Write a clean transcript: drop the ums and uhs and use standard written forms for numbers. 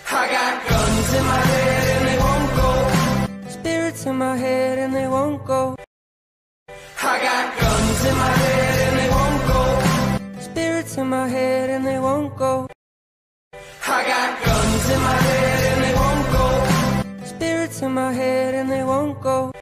I got guns in my head and they won't go. Spirits in my head and they won't go. I got guns in my head and they won't go. Spirits in my head and they won't go. I got guns in my head and they won't go. Spirits in my head and they won't go.